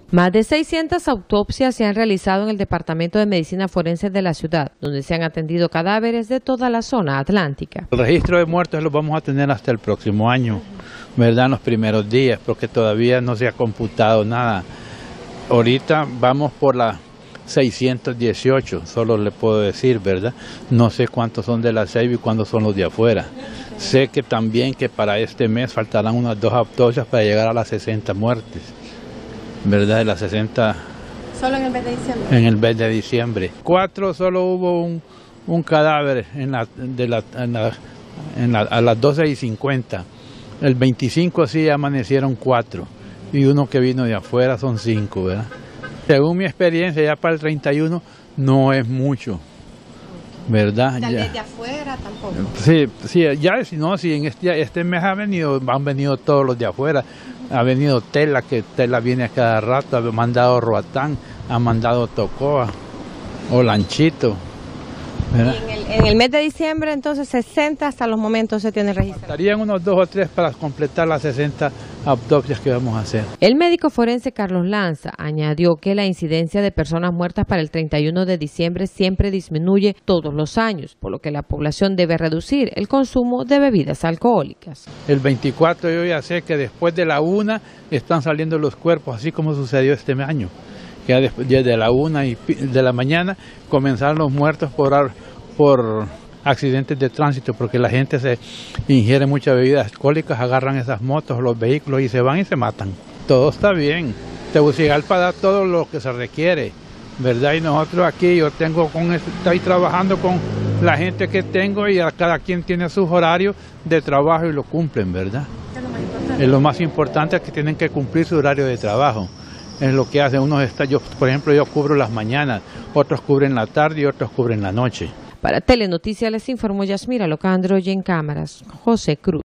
Más de 600 autopsias se han realizado en el Departamento de Medicina Forense de la ciudad, donde se han atendido cadáveres de toda la zona atlántica. El registro de muertos lo vamos a tener hasta el próximo año, ¿verdad? En los primeros días, porque todavía no se ha computado nada. Ahorita vamos por la 618, solo le puedo decir, ¿verdad? No sé cuántos son de la Ceiba y cuántos son los de afuera. Sé que también que para este mes faltarán unas 2 autopsias para llegar a las 60 muertes, ¿verdad? De las 60... ¿Solo en el mes de diciembre? En el mes de diciembre. 4 solo hubo un cadáver a las 12:50. El 25 sí amanecieron 4 y uno que vino de afuera son 5, ¿verdad? Según mi experiencia, ya para el 31 no es mucho, ¿verdad? Tal vez de afuera tampoco. Sí, ya no, sí, en este mes han venido todos los de afuera. Ha venido Tela, que Tela viene a cada rato, ha mandado Roatán, ha mandado Tocoa o Lanchito, ¿verdad? Y en el mes de diciembre, entonces, 60 hasta los momentos se tiene registrado. Estarían unos 2 o 3 para completar las 60 autopsias que vamos a hacer. El médico forense Carlos Lanza añadió que la incidencia de personas muertas para el 31 de diciembre siempre disminuye todos los años, por lo que la población debe reducir el consumo de bebidas alcohólicas. El 24 yo ya sé que después de la 1 están saliendo los cuerpos, así como sucedió este año. Ya desde la 1 de la mañana comenzaron los muertos por accidentes de tránsito, porque la gente se ingiere muchas bebidas alcohólicas, agarran esas motos, los vehículos y se van y se matan. Todo está bien. Tegucigalpa da todo lo que se requiere, ¿verdad? Y nosotros aquí, estoy trabajando con la gente que tengo y cada quien tiene sus horarios de trabajo y lo cumplen, ¿verdad? Es lo más importante, es que tienen que cumplir su horario de trabajo. Es lo que hacen por ejemplo, yo cubro las mañanas, otros cubren la tarde y otros cubren la noche. Para Telenoticias les informó Yasmira Locandro y en cámaras, José Cruz.